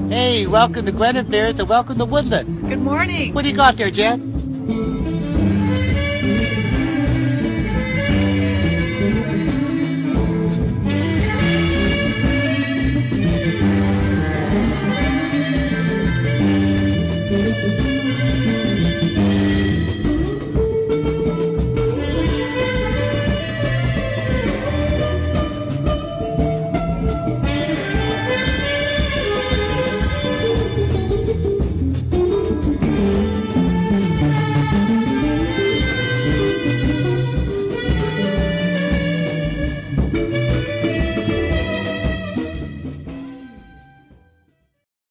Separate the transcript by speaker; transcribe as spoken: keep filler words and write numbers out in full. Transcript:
Speaker 1: Hey, welcome to Guinevere and welcome to Woodland.
Speaker 2: Good morning.
Speaker 1: What do you got there, Jen?